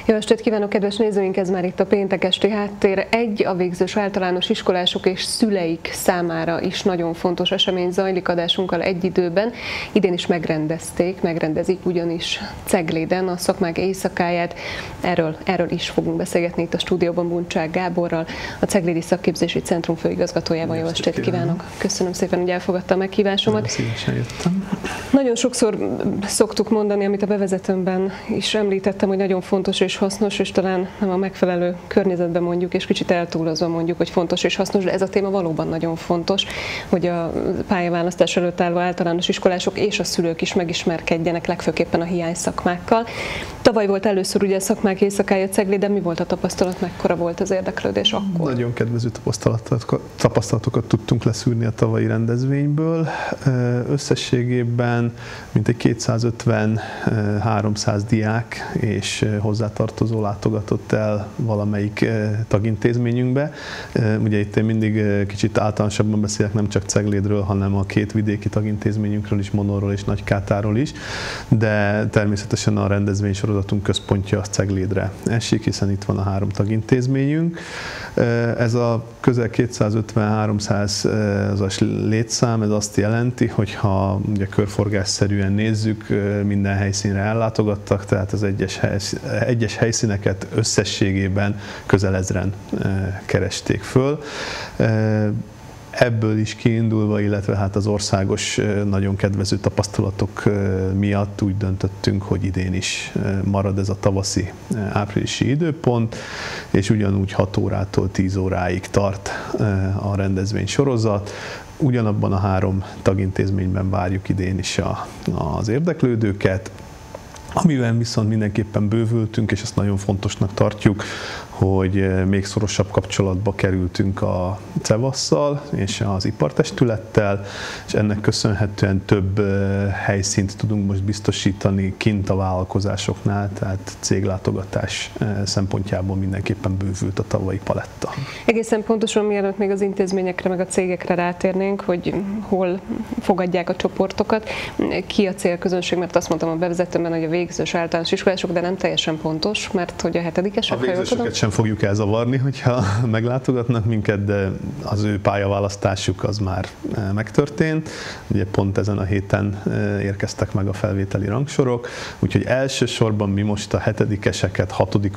Jó estét kívánok, kedves nézőink! Ez már itt a Péntek esti háttér. A végzős általános iskolások és szüleik számára is nagyon fontos esemény zajlik adásunkkal egy időben. Idén is megrendezik ugyanis Cegléden a szakmák éjszakáját. Erről is fogunk beszélgetni itt a stúdióban Buncsák Gáborral, a Ceglédi Szakképzési Centrum főigazgatójával. Jó estét kívánok! Köszönöm szépen, hogy elfogadta a meghívásomat. Szívesen jöttem. Nagyon sokszor szoktuk mondani, amit a bevezetőmben is említettem, hogy nagyon fontos és hasznos, és talán nem a megfelelő környezetben mondjuk, és kicsit eltúlozva mondjuk, hogy fontos és hasznos, de ez a téma valóban nagyon fontos, hogy a pályaválasztás előtt álló általános iskolások és a szülők is megismerkedjenek, legfőképpen a hiányszakmákkal. Tavaly volt először ugye a szakmák éjszakája Cegléden, mi volt a tapasztalat, mekkora volt az érdeklődés akkor? Nagyon kedvező tapasztalatokat tudtunk leszűrni a tavalyi rendezvényből. Összességében mintegy 250-300 diák és hozzátartozó látogatott el valamelyik tagintézményünkbe. Ugye itt én mindig kicsit általánosabban beszélek, nem csak Ceglédről, hanem a két vidéki tagintézményünkről is, Monorról és Nagykátáról is, de természetesen a rendezvény sorozatunk központja a Ceglédre esik, hiszen itt van a 3 tagintézményünk. Ez a közel 250-300 létszám, ez azt jelenti, hogy ha ugye körforgásszerűen nézzük, minden helyszínre ellátogattak, tehát az egyes helyszíneket összességében közel 1000-en keresték föl. Ebből is kiindulva, illetve hát az országos nagyon kedvező tapasztalatok miatt úgy döntöttünk, hogy idén is marad ez a tavaszi áprilisi időpont, és ugyanúgy 6 órától 10 óráig tart a rendezvény sorozat. Ugyanabban a 3 tagintézményben várjuk idén is az érdeklődőket, amivel viszont mindenképpen bővültünk, és ezt nagyon fontosnak tartjuk, hogy még szorosabb kapcsolatba kerültünk a CEVASZ-szal és az ipartestülettel, és ennek köszönhetően több helyszínt tudunk most biztosítani kint a vállalkozásoknál, tehát céglátogatás szempontjából mindenképpen bővült a tavalyi paletta. Egészen pontosan, mielőtt még az intézményekre meg a cégekre rátérnénk, hogy hol fogadják a csoportokat, ki a célközönség, mert azt mondtam a bevezetőben, hogy a végzős általános iskolások, de nem teljesen pontos, mert hogy a 7-esek, sem fogjuk elzavarni, hogyha meglátogatnak minket, de az ő pályaválasztásuk az már megtörtént. Ugye pont ezen a héten érkeztek meg a felvételi rangsorok, úgyhogy elsősorban mi most a 7-eseket,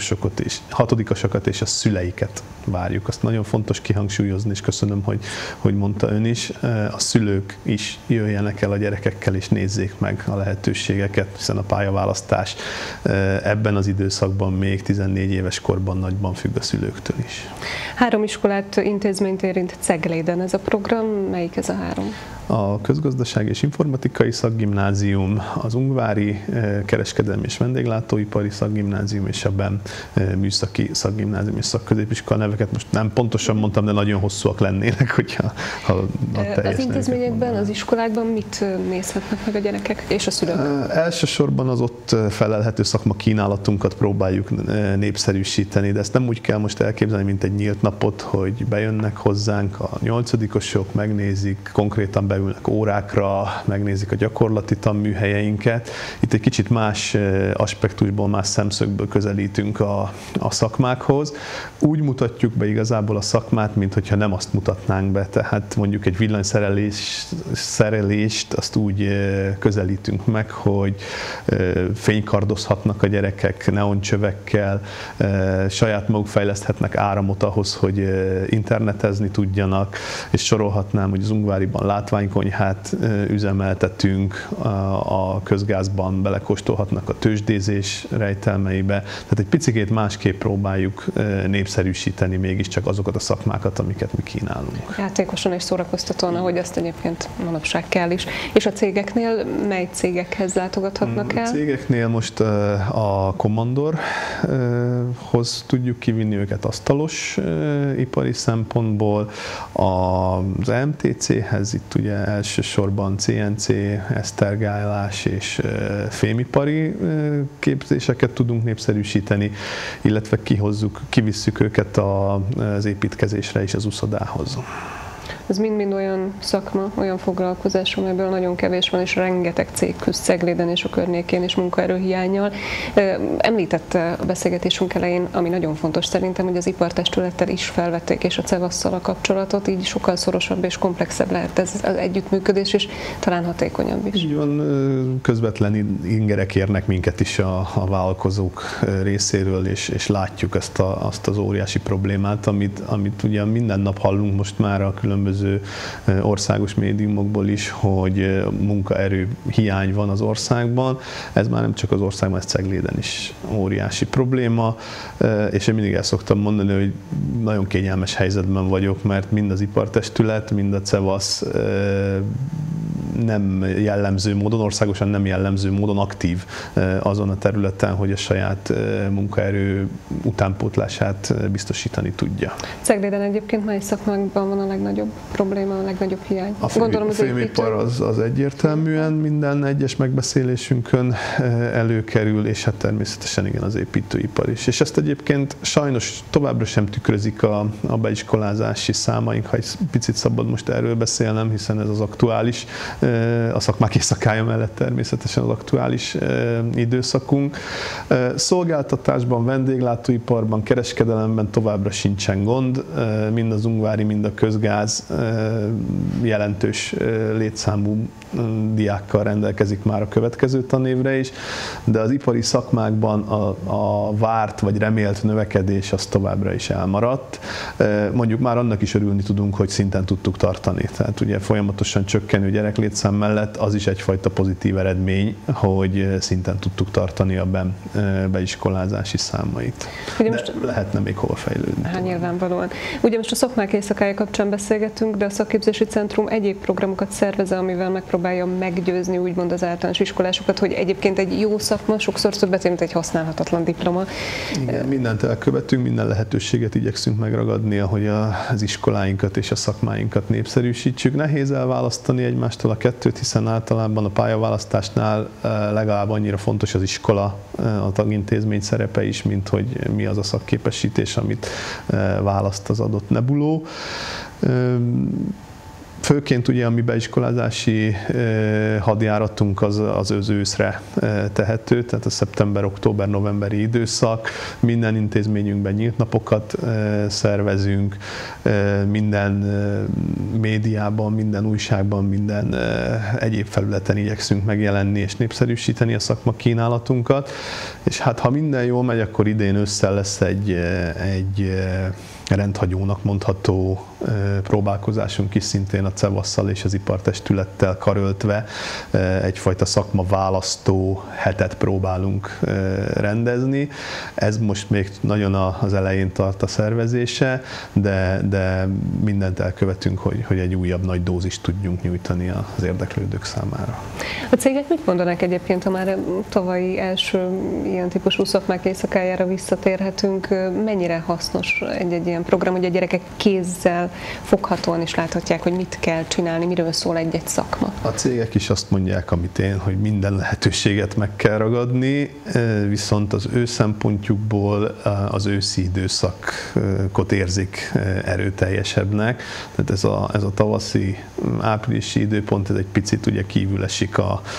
6-osokat és a szüleiket várjuk. Azt nagyon fontos kihangsúlyozni, és köszönöm, hogy mondta ön is. A szülők is jöjjenek el a gyerekekkel, és nézzék meg a lehetőségeket, hiszen a pályaválasztás ebben az időszakban még 14 éves korban nagyban függ a szülőktől is. 3 iskolát, intézményt érint Cegléden ez a program. Melyik ez a 3? A Közgazdasági és Informatikai Szakgimnázium, az Ungvári Kereskedelmi és Vendéglátóipari Szakgimnázium és a BEM Műszaki Szakgimnázium és Szakközépiskola. Neveket most nem pontosan mondtam, de nagyon hosszúak lennének, hogyha a teljes az intézményekben, az iskolákban mit nézhetnek meg a gyerekek és a szülők? Elsősorban az ott felelhető szakma kínálatunkat próbáljuk népszerűsíteni, de ezt nem úgy kell most elképzelni, mint egy nyílt napot, hogy bejönnek hozzánk a 8-osok, megnézik, konkrétan beülnek órákra, megnézik a gyakorlati tanműhelyeinket. Itt egy kicsit más aspektusból, más szemszögből közelítünk a szakmákhoz. Úgy mutatjuk be igazából a szakmát, mintha nem azt mutatnánk be, tehát mondjuk egy villanyszerelést azt úgy közelítünk meg, hogy fénykardozhatnak a gyerekek neoncsövekkel, saját maguk fejleszthetnek áramot ahhoz, hogy internetezni tudjanak, és sorolhatnám, hogy az Ungváriban látványkonyhát üzemeltetünk, a közgázban belekóstolhatnak a tőzsdézés rejtelmeibe, tehát egy picikét másképp próbáljuk népszerűsíteni mégiscsak azokat a szakmákat, amiket mi kínálunk. Játékosan és szórakoztatóan, ahogy azt egyébként manapság kell is. És a cégeknél mely cégekhez látogathatnak el? A cégeknél most a Commandorhoz tudjuk kivinni őket asztalos ipari szempontból, az MTC-hez itt ugye elsősorban CNC, esztergálás és fémipari képzéseket tudunk népszerűsíteni, illetve kivisszük őket az építkezésre és az uszodához. Ez mind-mind olyan szakma, olyan foglalkozás, amelyből nagyon kevés van, és rengeteg cég küzd Cegléden és a környékén is munkaerőhiánnyal. Említette a beszélgetésünk elején, ami nagyon fontos szerintem, hogy az ipartestülettel is felvették, és a CEVASZ-szal a kapcsolatot, így sokkal szorosabb és komplexebb lehet ez az együttműködés, és talán hatékonyabb is. Így van, közvetlen ingerek érnek minket is a vállalkozók részéről, és látjuk azt az óriási problémát, amit ugye minden nap hallunk most már a különböző országos médiumokból is, hogy munkaerő hiány van az országban. Ez már nem csak az országban, ez Cegléden is óriási probléma, és én mindig el szoktam mondani, hogy nagyon kényelmes helyzetben vagyok, mert mind az ipartestület, mind a CEVASZ nem jellemző módon, országosan nem jellemző módon aktív azon a területen, hogy a saját munkaerő utánpótlását biztosítani tudja. Cegléden egyébként mely szakmákban van a legnagyobb probléma, a legnagyobb hiány? A fémipar az egyértelműen minden egyes megbeszélésünkön előkerül, és hát természetesen igen, az építőipar is. És ezt egyébként sajnos továbbra sem tükrözik a beiskolázási számaink, ha egy picit szabad most erről beszélnem, hiszen ez az aktuális, a szakmák éjszakája mellett természetesen az aktuális időszakunk. Szolgáltatásban, vendéglátóiparban, kereskedelemben továbbra sincsen gond, mind az ungvári, mind a közgáz jelentős létszámú diákkal rendelkezik már a következő tanévre is, de az ipari szakmákban a várt vagy remélt növekedés az továbbra is elmaradt. Mondjuk már annak is örülni tudunk, hogy szinten tudtuk tartani. Tehát ugye folyamatosan csökkenő gyereklétszám mellett az is egyfajta pozitív eredmény, hogy szinten tudtuk tartani a beiskolázási számait. De most lehetne még hol fejlődni. Hát nyilvánvalóan. Ugye most a szakmák éjszakája kapcsán beszélgetünk, de a szakképzési centrum egyéb programokat szervez, amivel megpróbálja meggyőzni úgymond az általános iskolásokat, hogy egyébként egy jó szakma sokszor többet ér, mint egy használhatatlan diploma. Igen, mindent elkövetünk, minden lehetőséget igyekszünk megragadni, hogy az iskoláinkat és a szakmáinkat népszerűsítsük. Nehéz elválasztani egymástól a kettőt, hiszen általában a pályaválasztásnál legalább annyira fontos az iskola, a tagintézmény szerepe is, mint hogy mi az a szakképesítés, amit választ az adott nebuló. Főként ugye a mi beiskolázási hadjáratunk az őszre tehető, tehát a szeptember, október, novemberi időszak. Minden intézményünkben nyílt napokat szervezünk, minden médiában, minden újságban, minden egyéb felületen igyekszünk megjelenni és népszerűsíteni a szakma kínálatunkat. És hát ha minden jól megy, akkor idén ősszel lesz egy rendhagyónak mondható próbálkozásunk is, szintén a CEVASZ-szal és az ipartestülettel karöltve egyfajta szakmaválasztó hetet próbálunk rendezni. Ez most még nagyon az elején tart a szervezése, de mindent elkövetünk, hogy egy újabb nagy dózist tudjunk nyújtani az érdeklődők számára. A cégek mit mondanak egyébként, ha már tavalyi első ilyen típusú szakmák éjszakájára visszatérhetünk, mennyire hasznos egy ilyen program, hogy a gyerekek kézzel foghatóan is láthatják, hogy mit kell csinálni, miről szól egy-egy szakma. A cégek is azt mondják, amit én, hogy minden lehetőséget meg kell ragadni, viszont az ő szempontjukból az őszi időszakot érzik erőteljesebbnek. Tehát ez a tavaszi, áprilisi időpont, ez egy picit ugye kívül esik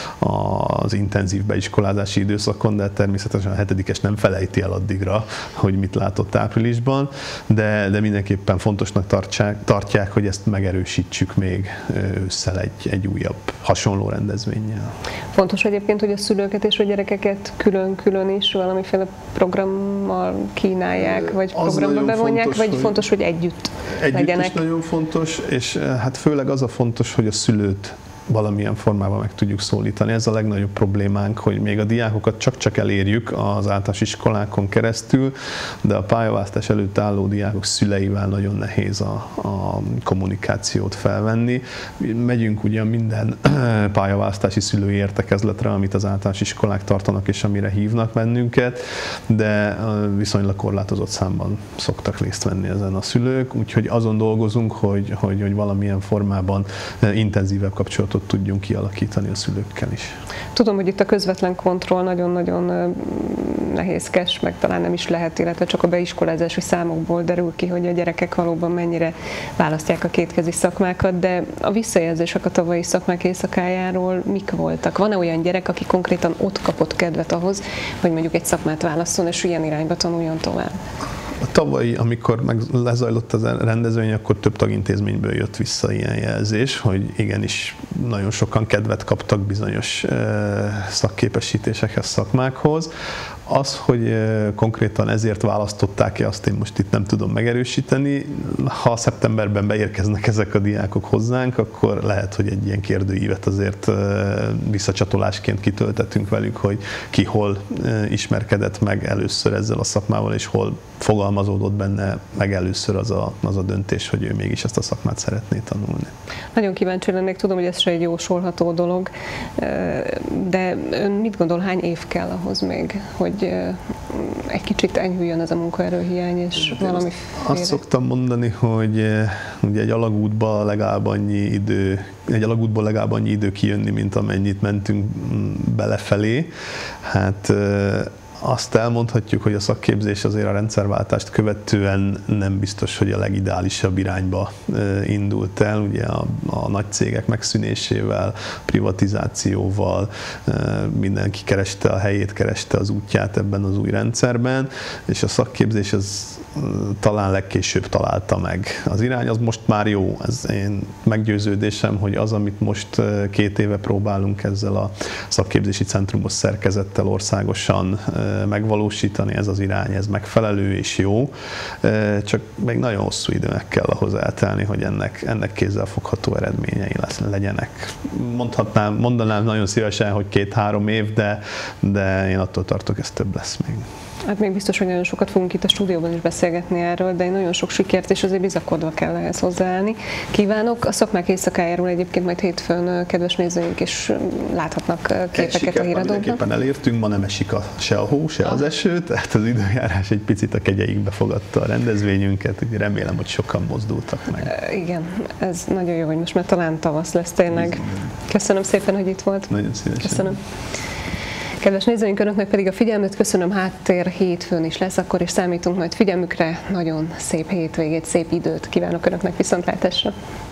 az intenzív beiskolázási időszakon, de természetesen a hetedikes nem felejti el addigra, hogy mit látott áprilisban, de mindenképpen fontosnak tartják, hogy ezt megerősítsük még ősszel egy újabb hasonló rendezvénnyel. Fontos egyébként, hogy a szülőket és a gyerekeket külön-külön is valamiféle programmal kínálják, vagy programba bevonják, vagy fontos, hogy együtt legyenek? Együtt is nagyon fontos, és hát főleg az a fontos, hogy a szülőt valamilyen formában meg tudjuk szólítani. Ez a legnagyobb problémánk, hogy még a diákokat csak elérjük az általános iskolákon keresztül, de a pályaválasztás előtt álló diákok szüleivel nagyon nehéz a kommunikációt felvenni. Megyünk ugye minden pályaválasztási szülői értekezletre, amit az általános iskolák tartanak és amire hívnak bennünket, de viszonylag korlátozott számban szoktak részt venni ezen a szülők, úgyhogy azon dolgozunk, hogy valamilyen formában intenzívebb kapcsolatot kapcsolatot tudjunk kialakítani a szülőkkel is. Tudom, hogy itt a közvetlen kontroll nagyon-nagyon nehézkes, meg talán nem is lehet, illetve csak a beiskolázási számokból derül ki, hogy a gyerekek valóban mennyire választják a kétkezi szakmákat, de a visszajelzések a tavalyi szakmák éjszakájáról mik voltak? Van-e olyan gyerek, aki konkrétan ott kapott kedvet ahhoz, hogy mondjuk egy szakmát válasszon, és ilyen irányba tanuljon tovább? A tavalyi, amikor meg lezajlott a rendezvény, akkor több tagintézményből jött vissza ilyen jelzés, hogy igenis nagyon sokan kedvet kaptak bizonyos szakképesítésekhez, szakmákhoz. Az, hogy konkrétan ezért választották-e, azt én most itt nem tudom megerősíteni. Ha szeptemberben beérkeznek ezek a diákok hozzánk, akkor lehet, hogy egy ilyen kérdőívet azért visszacsatolásként kitöltetünk velük, hogy ki hol ismerkedett meg először ezzel a szakmával, és hol fogalmazódott benne meg először az a döntés, hogy ő mégis ezt a szakmát szeretné tanulni. Nagyon kíváncsi lennék, tudom, hogy ez se egy jósolható dolog, de ön mit gondol, hány év kell ahhoz még, hogy egy kicsit enyhüljön ez a munkaerőhiány, és valami Azt szoktam mondani, hogy ugye egy alagútból legalább annyi idő kijönni, mint amennyit mentünk belefelé. Hát azt elmondhatjuk, hogy a szakképzés azért a rendszerváltást követően nem biztos, hogy a legideálisabb irányba indult el. Ugye a nagy cégek megszűnésével, privatizációval mindenki kereste a helyét, kereste az útját ebben az új rendszerben, és a szakképzés az talán legkésőbb találta meg. Az irány az most már jó. Ez én meggyőződésem, hogy az, amit most 2 éve próbálunk ezzel a szakképzési centrumos szerkezettel országosan megvalósítani, ez az irány, ez megfelelő és jó, csak még nagyon hosszú időnek kell ahhoz eltelni, hogy ennek kézzelfogható eredményei legyenek. Mondanám nagyon szívesen, hogy 2-3 év, de én attól tartok, ez több lesz még. Hát még biztos, hogy nagyon sokat fogunk itt a stúdióban is beszélgetni erről, de nagyon sok sikert, és azért bizakodva kell ehhez hozzáállni. Kívánok! A szakmák éjszakájáról egyébként majd hétfőn kedves nézőink is láthatnak képeket a híradóban. Mindenképpen elértünk, ma nem esik se a hó, se az eső, tehát az időjárás egy picit a kegyeikbe fogadta a rendezvényünket, remélem, hogy sokan mozdultak meg. Igen, ez nagyon jó, hogy most már talán tavasz lesz tényleg. Köszönöm szépen, hogy itt volt. Nagyon szívesen. Köszönöm. Kedves nézőink, önöknek pedig a figyelmet köszönöm, Háttér hétfőn is lesz, akkor is számítunk majd figyelmükre. Nagyon szép hétvégét, szép időt kívánok önöknek, viszontlátásra!